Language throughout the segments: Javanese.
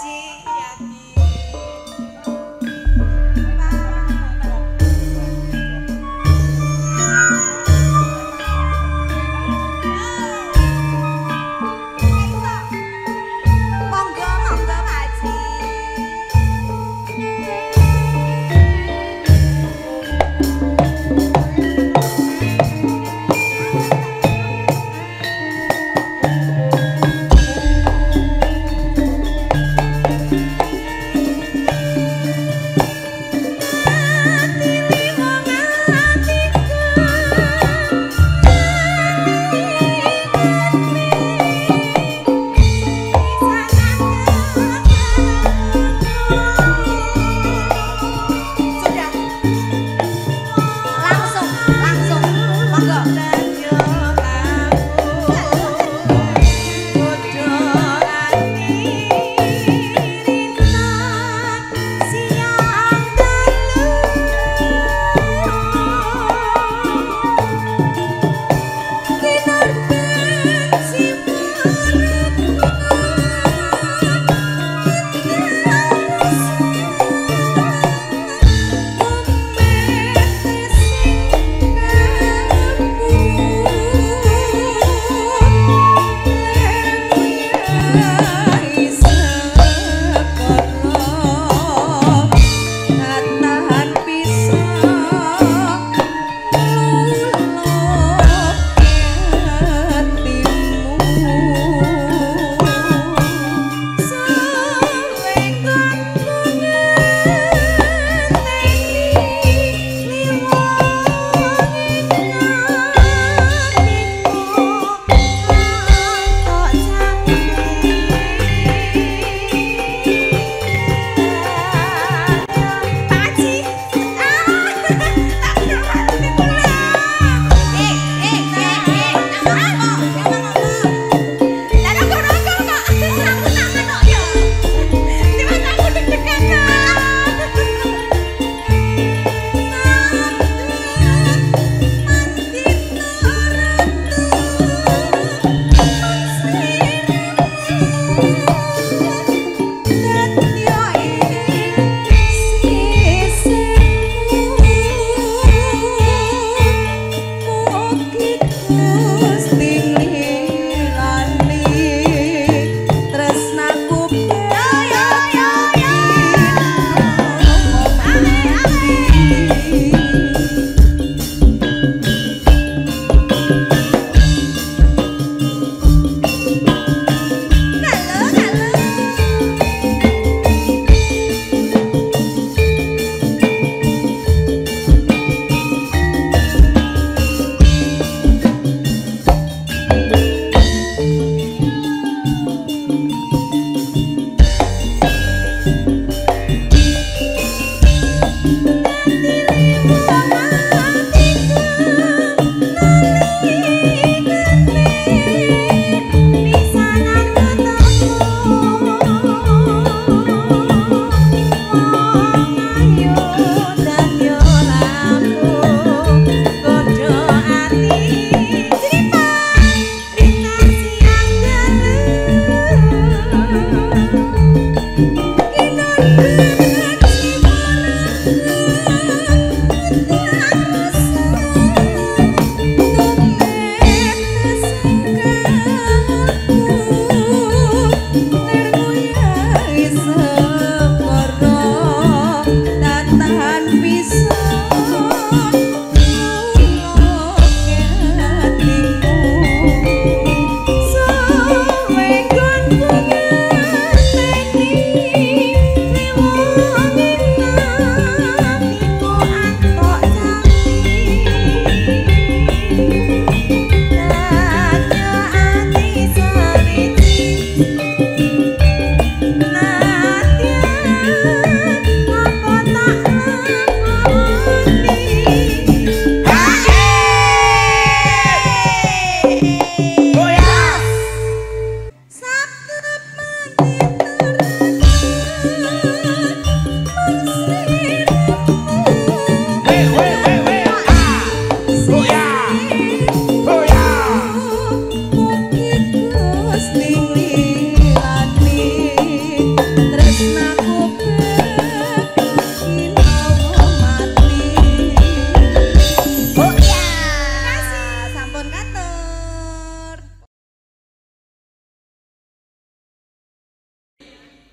Haji. Iya, Ki. Monggo, monggo Pak Haji.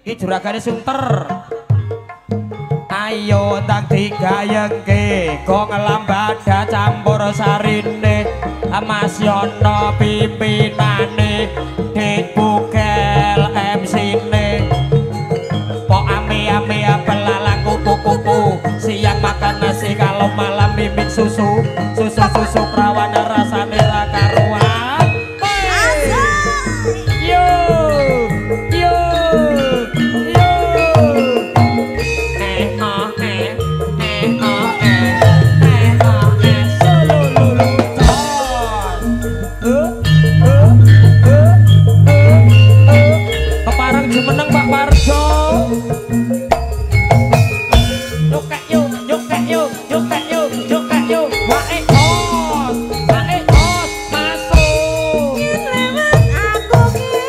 Iki juragane sunter. Ayo tak digayengke kok lambada campur sarine Mas Yono pimpinane Dik Bukel MC-ne Pok ame-ame belalang kupu-kupu siang makan nasi kalau malam mimik susu susu perawan rasane ra karuan menang Pak Parjo. Yuk. Wae os masuk. Yen lewat aku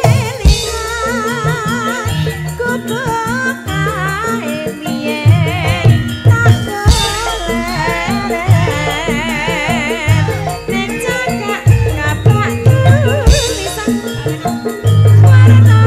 kelingan kudu kae biyen tak keleren ning cakak ngabrak tulisan warna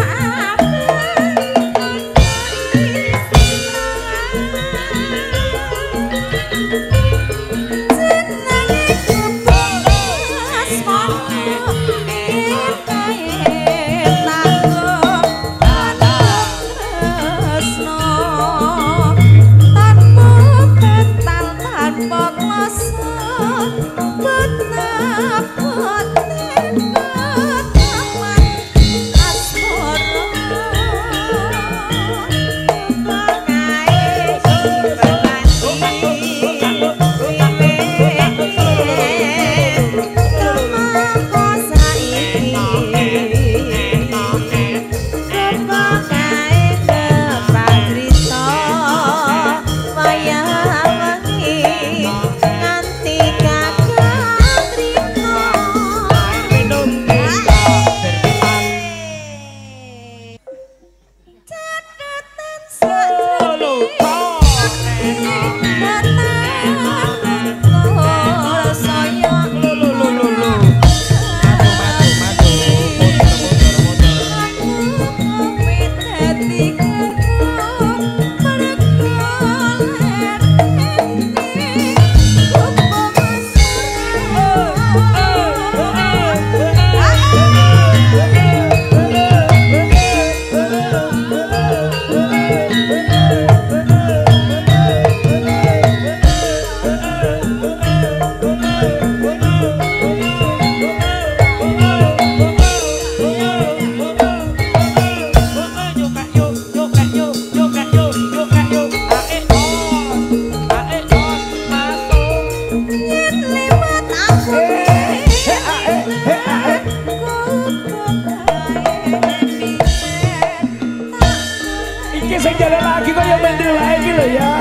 Sing jalan lagi kok yang mendel lagi lo ya.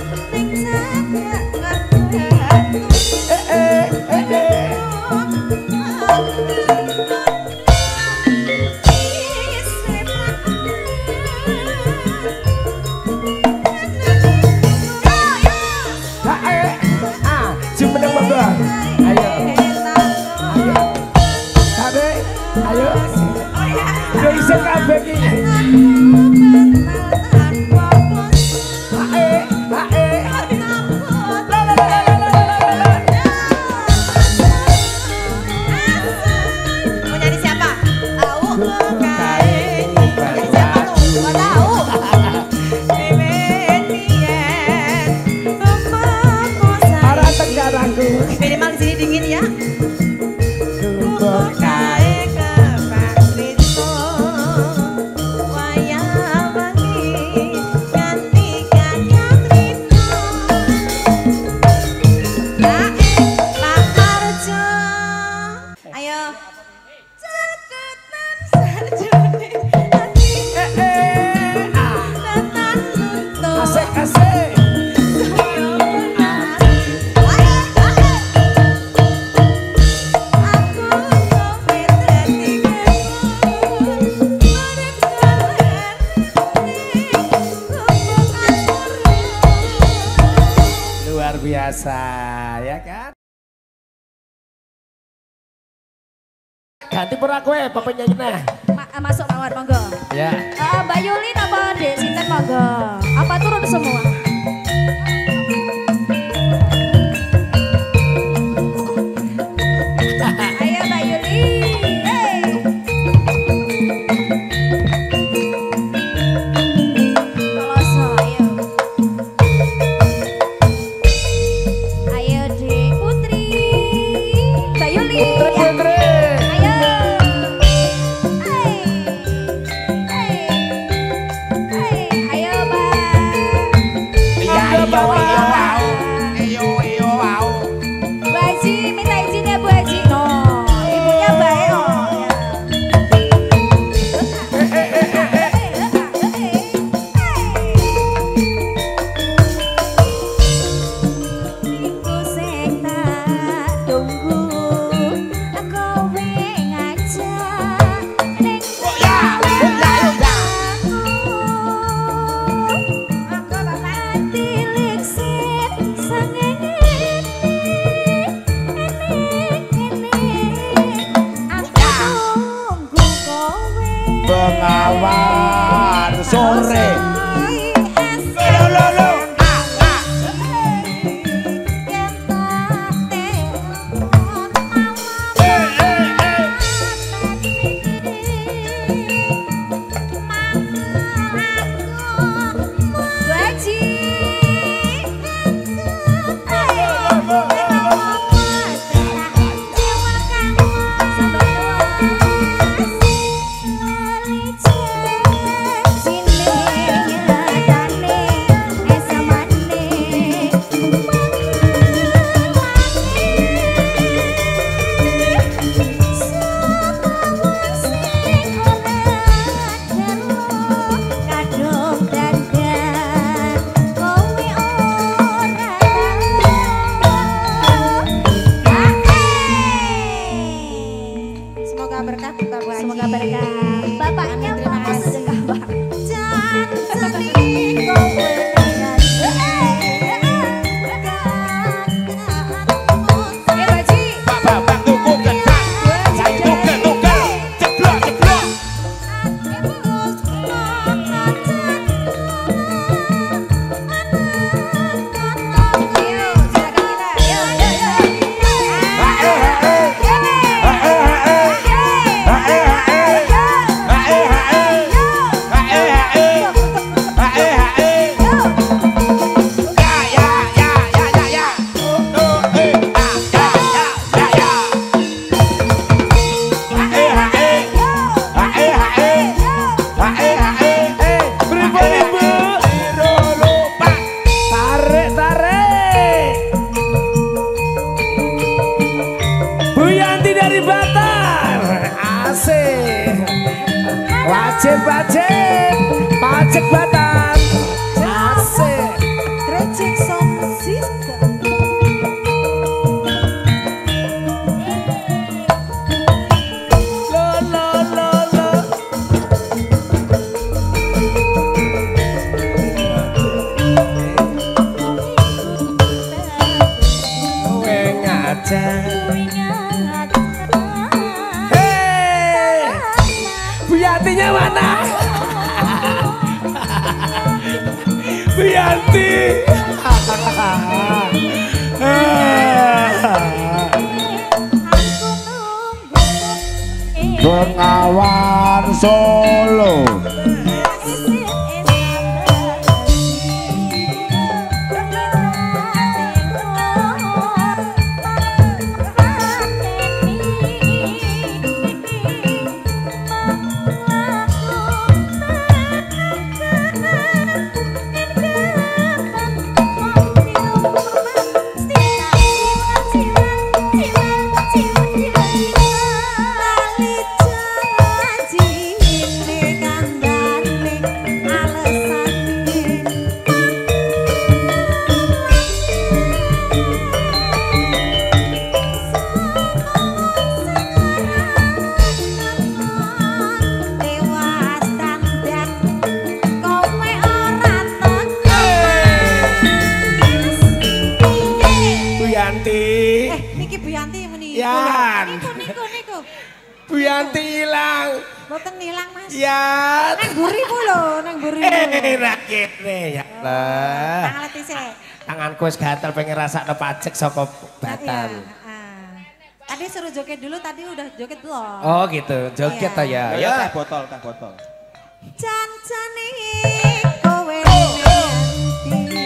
Si menang bangga. Ayo. Ayo. Udah bisa kabeh iki. Minimal di sini dingin ya. Biasa ya kan. Ganti pura kowe apa penyanyi nah. Masuk mawar monggo. Ya. Mbak Yulin apa Dek? monggo. Apa turun semua? Ayo Mbak Yuli. Hey. Toloso, ayo. Ayo Dek Putri. Mbak Yuli. Putri. Ayo. Hey. Hey. Hey. Ayo Mbak. Iya, Bapak. Bu Haji, minta izin ya Bu Haji. No, ibunya baik oh. Iku sing tak tunggu, kowe ngajak ning tilik sip sangene. Bengawan sore. Semoga berkah Bapak Bu Haji. Semoga berkah. Bapaknya terima kasih. Pacek Batam. Asik. Recek Sound System. Kowe ngajak. Bu Yantinya mana? Bu Yanti. Bengawan Solo. Niki Bu Yanti meni. Yan. Niku. Bu Yanti hilang. Boten nilang Mas. Ya. Nang burimu lho, nang burimu. Ra kene ya lah. Tangan sik. Tanganku wis gatel pengen rasakno pajek saka batal. Tadi suruh joget dulu, tadi udah joget belum? Oh gitu, joget ta ya. Ya teh botol, teh botol. Cancane kowe nanti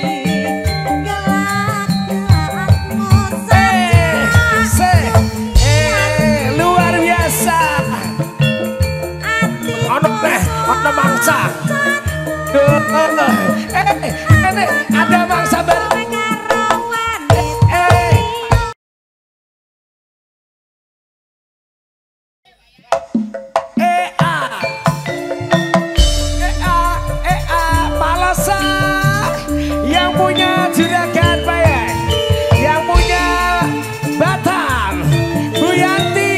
gelak-gelakmu saja. Luar biasa. Ono mangsa. Ini ada mangsa baru. Yang punya juragan Bayang, yang punya Batam, Bu Yanti.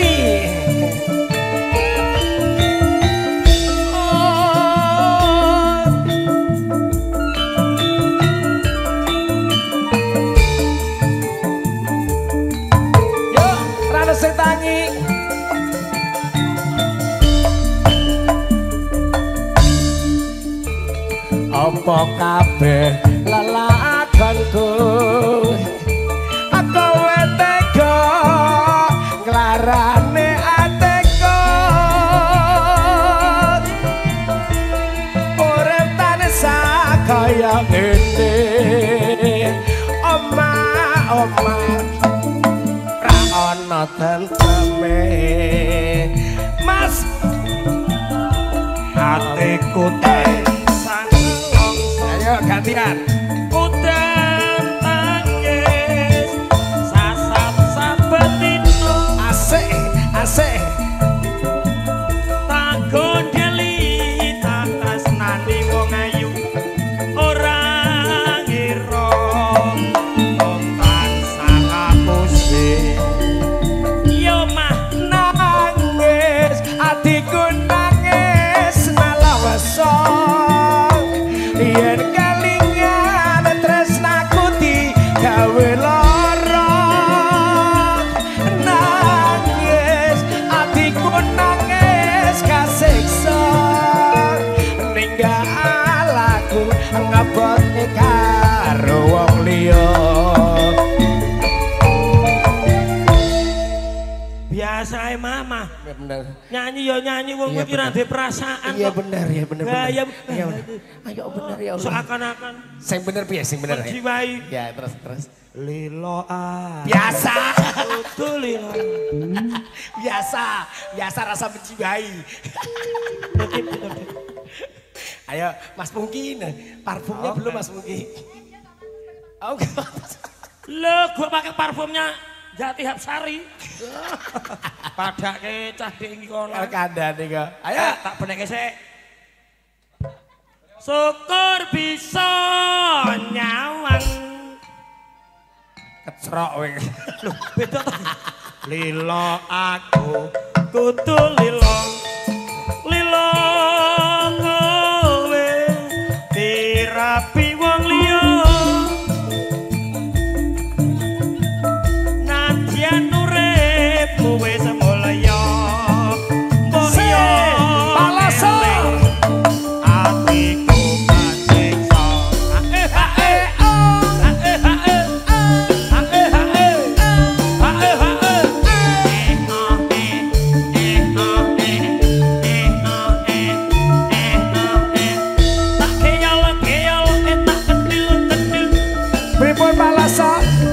Yuk, rada setangi. Apa kabeh lelakonku aku wetego nglarane ateko urip tansah kaya ngene oma ra ana tentreme Mas atiku ayo gantian. Udan tangis sasat sabetino Asik, asik. tak gondeli tak tresnani wong ayu ora ngira wong tansah kapuse yo mah Nangis, hatiku nangis nalawasa. Yen kalingan tresnaku digawe lara. Nangis, hatiku nangis kasiksa. Ninggal aku ngebote karo wong liya. biasa mama Ya bener. nyanyi yo nyanyi wong Iya, kuwi ra bener. ndek perasaan Iya kok. bener ya bener. Gaya Iya bener. Ayo bener ya Allah. seakan-akan Sing bener piye sing bener ya? menjiwai Ya terus. lilo Biasa. betul lilo Biasa rasa menjiwai. Ayo Mas Pungki, parfumnya belum Mas Pungki. Oh, lo gua pakai parfumnya Jati Hapsari padake cah dek iki kono kandhane kok. Ayo tak benekke sik syukur bisa nyawang kecrok kowe. lho beda to lilo aku kudu lilo lilo kowe dirapi wong liya nadyan uripmu wis mulya mbok yo Palaso. atiku kasiksa Pripun Palaso?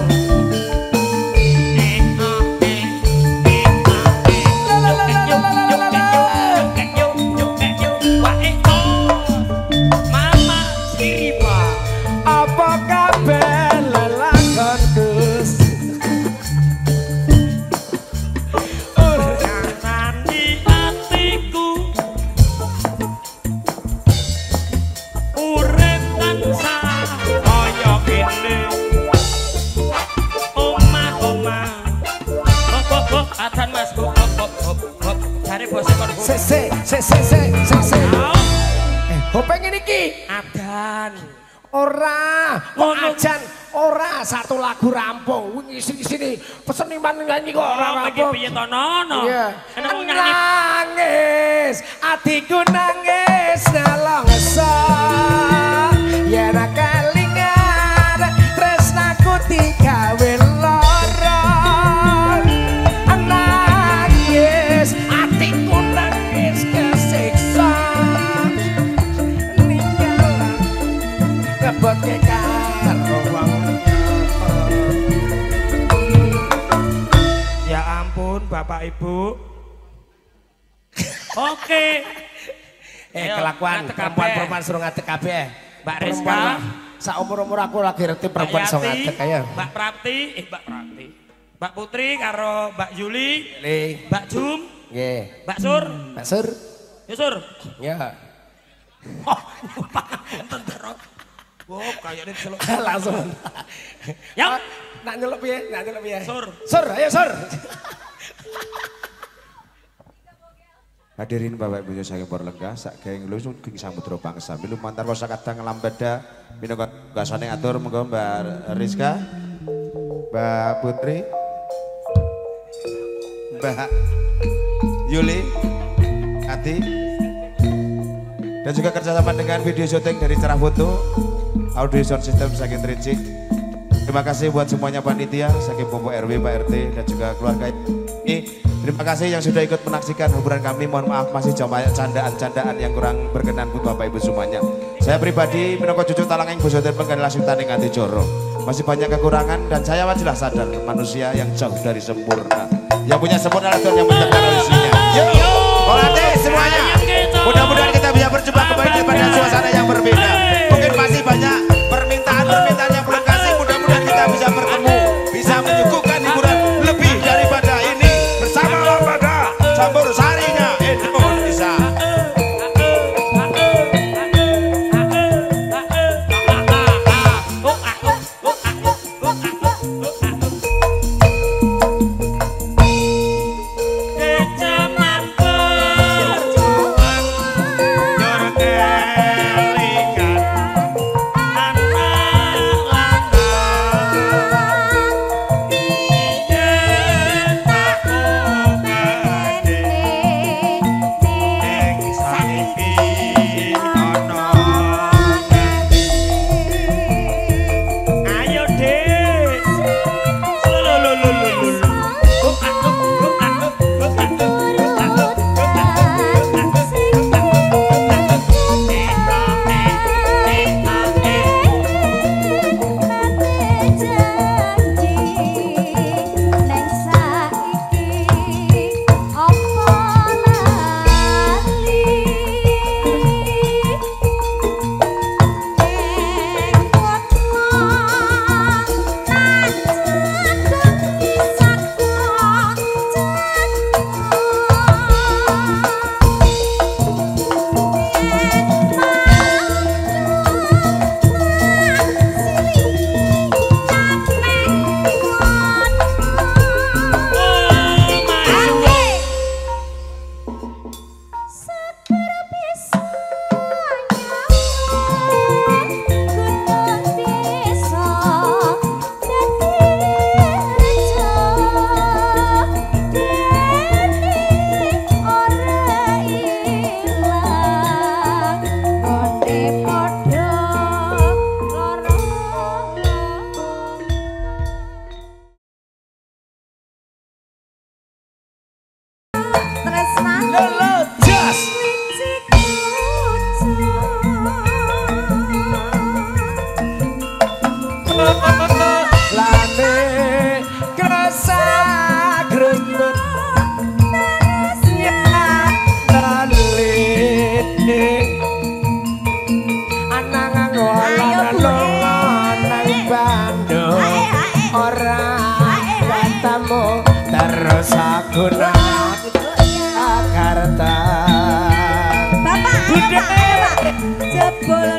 Apa kabeh lelakonku? Se. Ho pengen iki. Adan. Ora, kok ajan ora satu lagu rampung. Sini peseniman nyanyi kok ora rampung. Piye to nono? Iya. Enak wong nyanyi. Nangis, atiku nangis nalongso. Yen kelingan tresnaku digawe lara. Nangis, atiku nangis kesiksa. Ninggal kebotke karo wong. Ya ampun Bapak Ibu. Oke. Ayo, Kelakuan ngadeg perempuan-perempuan suruh ngadeg kabeh. Mbak Rizka, saumur-umur aku lagi ngerti perempuan suruh ngadeg ayo. Mbak Prapti, Mbak Putri karo Mbak Yuli, Li. Mbak Jum, Nggih. Mbak Sur. Mbak Sur. Ya Sur. Ya. Oh, pangapunten terus. Wow, kayaknya seluk. Langsung. Ya. Nak nyeluk piye? Nak nyeluk piye? Sur. Sur, ayo Sur. Hadirin Bapak Ibu saking Porlenggah sak geng lusun king samudra bangsa milu mantar kosa kadang lambada minangka gasane atur monggo Mbak Rizka, Mbak Putri, Mbak Yuli, Ati, dan juga kerjasama dengan video syuting dari Cerah Foto, audio sound system saking Trici. Terima kasih buat semuanya panitia, saking Popo RW, Pak RT, dan juga keluarga ini. Terima kasih yang sudah ikut menaksikan hiburan kami. Mohon maaf masih banyak candaan-candaan yang kurang berkenan buat Bapak Ibu semuanya. Saya pribadi minangka cucu talangang bosoten penggalah sultan ing ati joro. Masih banyak kekurangan dan saya wajilah sadar manusia yang jauh dari sempurna. Yang punya sempurna adalah Tuhan yang menciptakan isinya. Yuk, kolate semuanya. Mudah-mudahan kita bisa berjumpa kembali pada suasana yang berbeda. Mungkin masih banyak permintaan yang belum kasih. Mudah-mudahan kita bisa bertemu, bisa menyuguhkan hiburan lebih daripada ini bersama pada campur sarinya Indonesia. Terus aku nak Jakarta. Bapak ayo Pak, jebol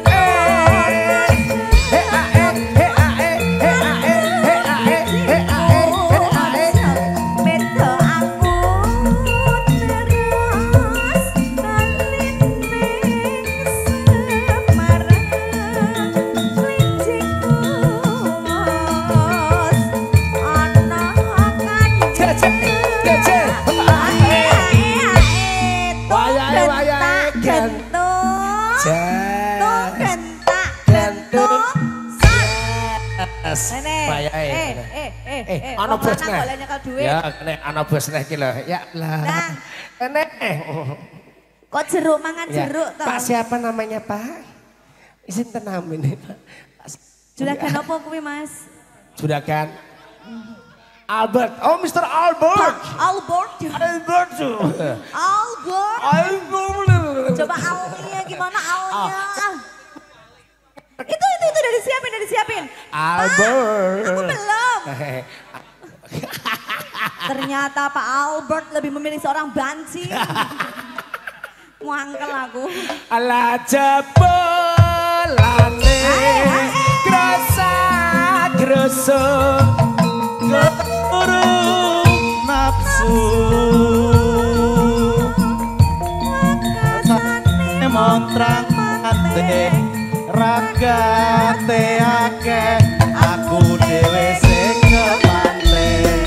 gentak gentuk sak. Ana bosne. Ya, nek ana bosne iki lho. Ya lah. Nek. Kok jeruk mangan jeruk toh? Pak siapa namanya, Pak? Sinten namanya, Pak? Juragan apa kuwi, Mas? Juragan Albert. Oh, Mr. Albert. Albert. Albert. Albert. Coba alnya gimana alnya? Itu udah disiapin. Albert. Aku belum. Ternyata Pak Albert lebih memilih seorang banci. Muangkel aku. Ala jebelane grasa groso keburu nafsu Rasane montrang ate ragate akeh aku dhewe sing kepante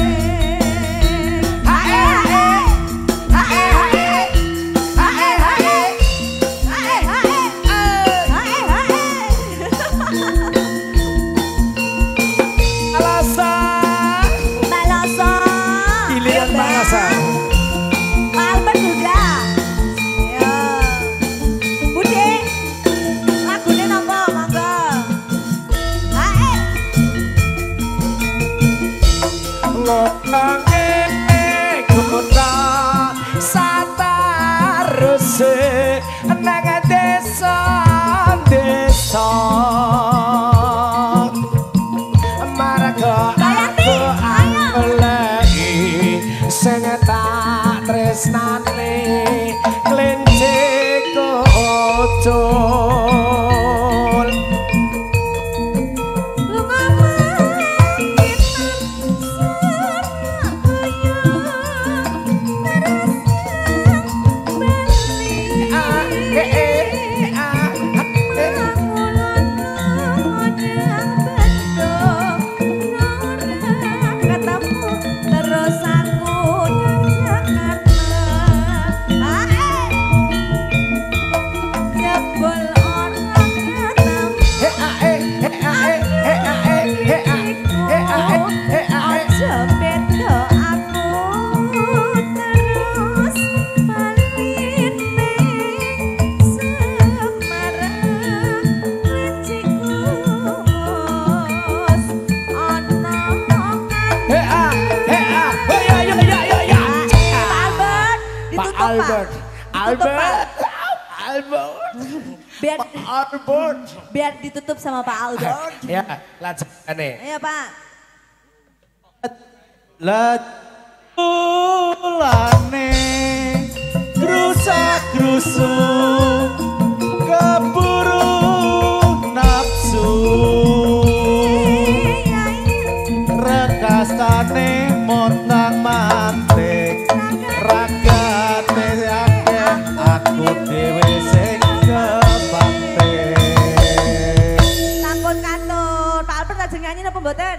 Biar ditutup sama Pak Albert. Ya, lajengane. Iya, Pak. Lajulane grusak-grusuk keburu nafsu rekastane montang mantik ragate akeh aku dhewe sing kepante. Takut katut. Pak Albert lajeng nyanyi napa mboten?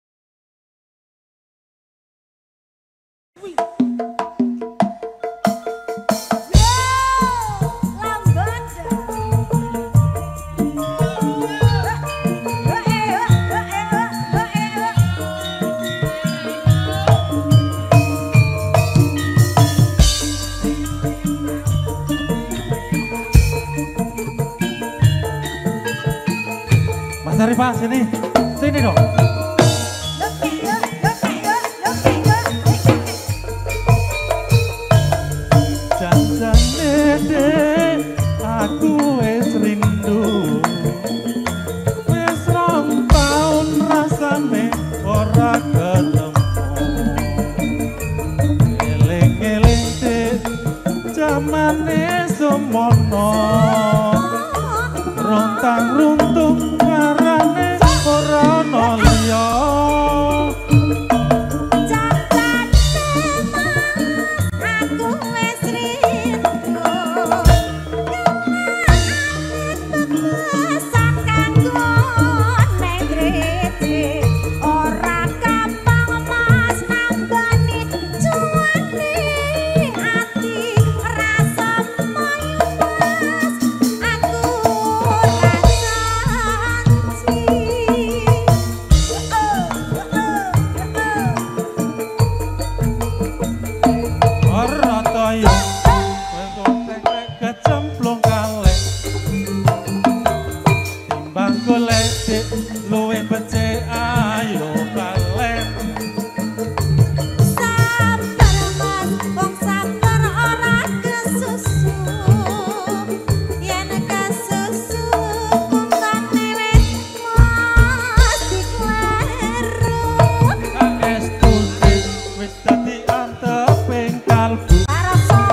Mas Arifah sini dong. Janjane dek aku wis rindu wis rong taun rasane ora ketemu eling-eling dek jamane semono rontang runtung karane ora ono liya. Aku golek dik luwe becik ayo balen. Sabar mas, wong sabar ora kesusu. Yen kesusu kumpane wis mesti kleru. Saestu dik wis dadi anteping kalbu. Rasa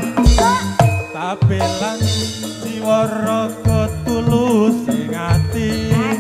Tabelan jiwa raga tulus ing ati.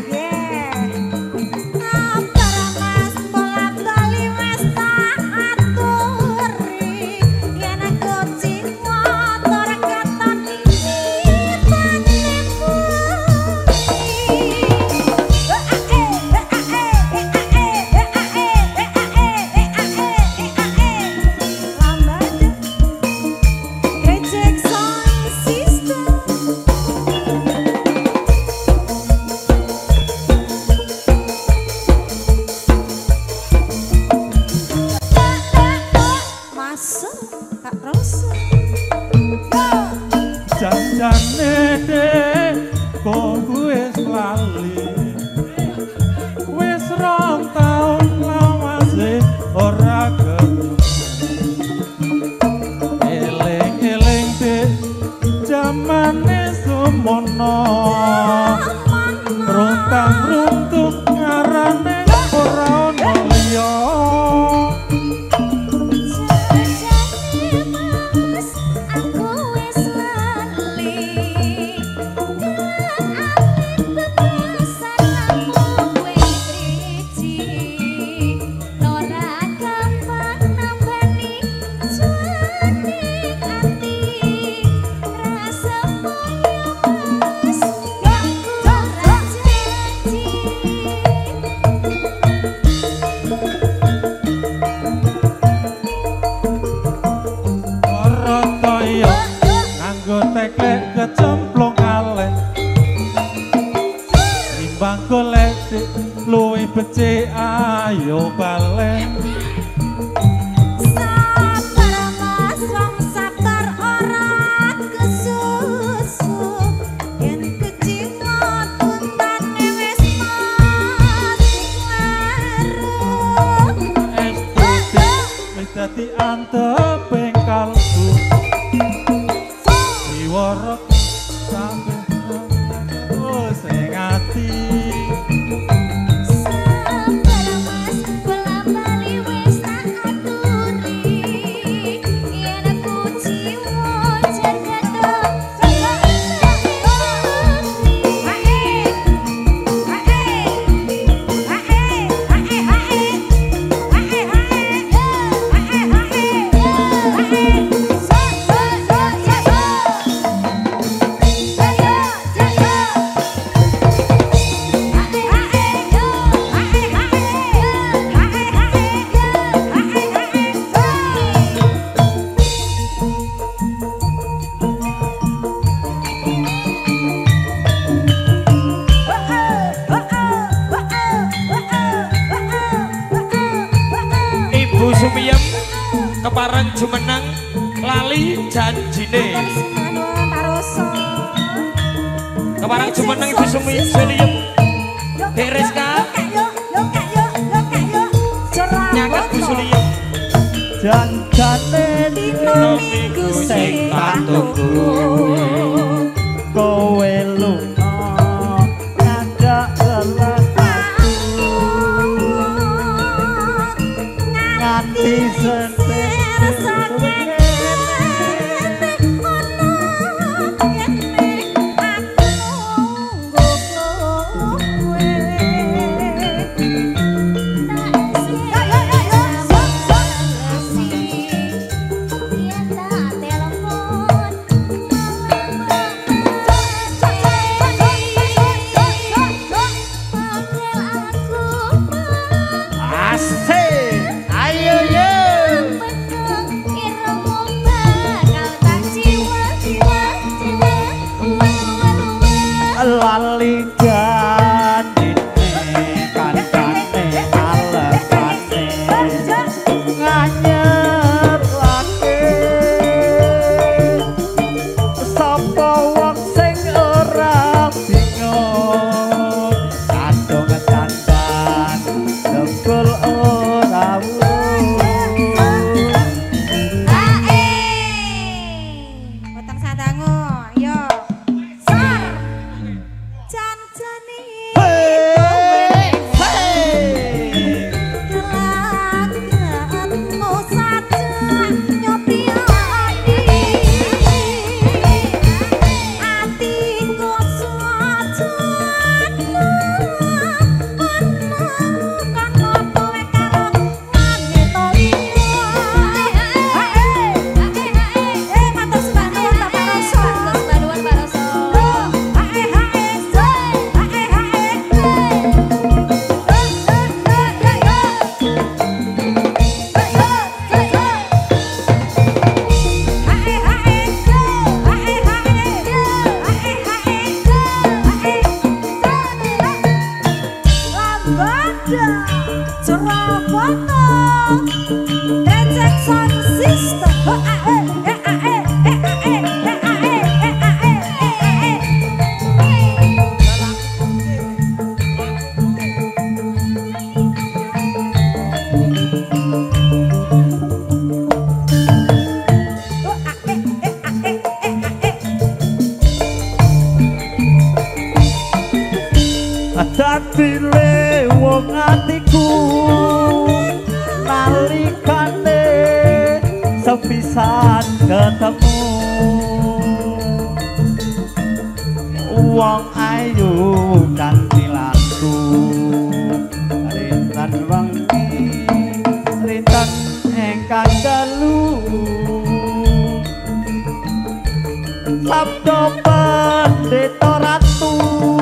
Janjane dek kok wis lali. Wis 2 taun lawase ora ketemu. Eling-eling dek jamane sumono. Runtang-runtuk ngarane ora ono liya. Teklek kecemplung kaleh timbang golek dik luwih becik ayo balen. sabar mas, wong sabar ora kesusu. Yen kecima tuntane wis mesti kleru. Estu dik wis dadi anteping kalbu. Warok sampe sing ati. Sabar mas, bola bali wis tak aturi. Yen aku jiwa jaga Ibu Sumiyem kepareng jumeneng lali janjine. Kepareng jumeneng Ibu Sumiyem. Rizka nyaket Bu Sumiyem. Janjane dina Minggu sing tak tunggu. kowe lunga ngajak lelaki nganti sentek. Lali gandine kancane alepane nganyar lake sapa wong sing ora bingung ada Surabono Recek Sound System Dadine wong atiku nalikane sepisan ketemu wong ayu kanthi laku rintan wengi rintan engkang dalu sabda pendeta ratu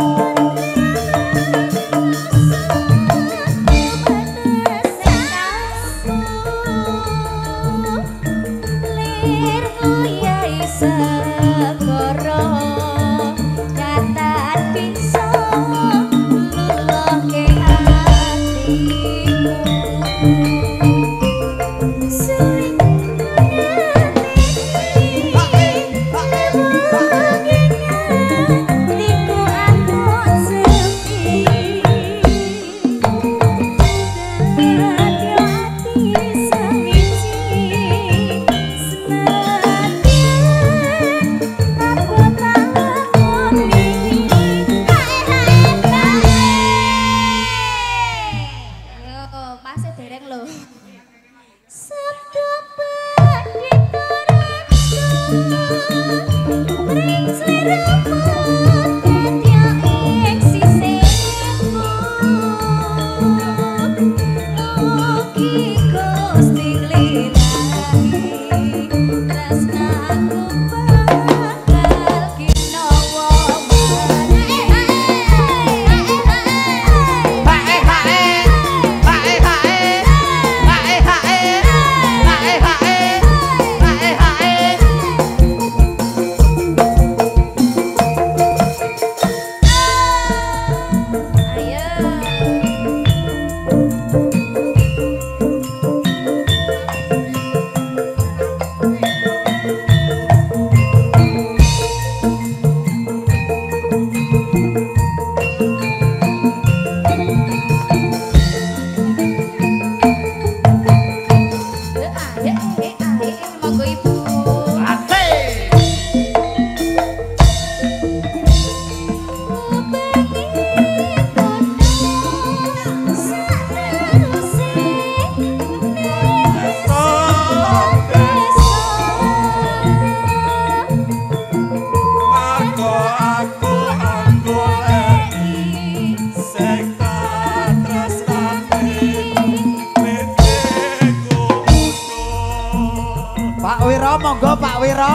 Pak Wiro, monggo Pak Wiro.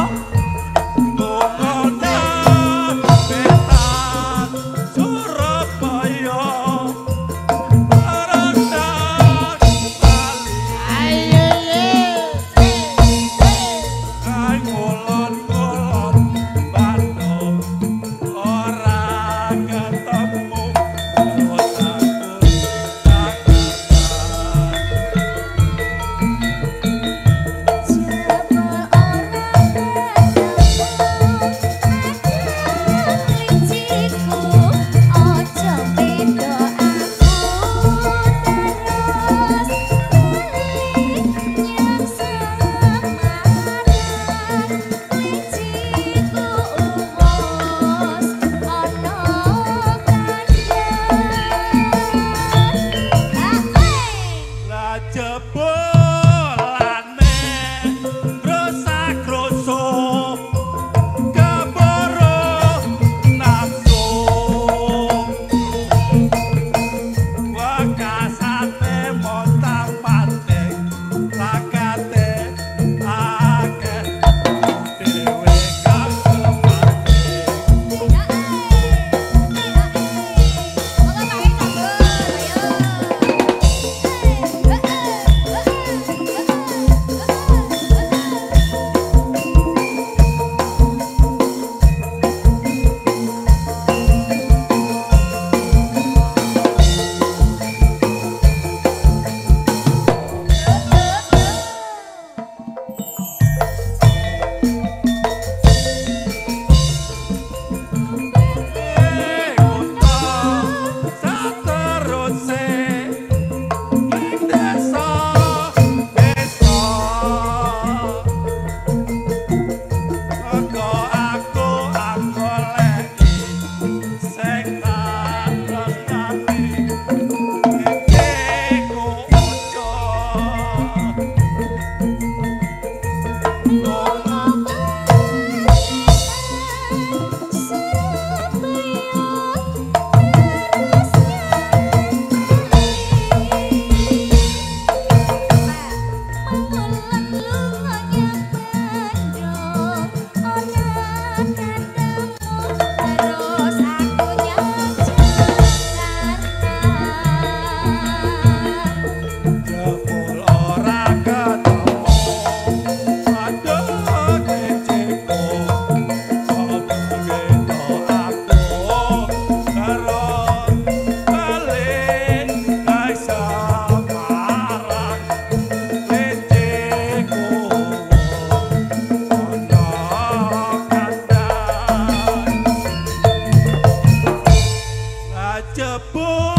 jebul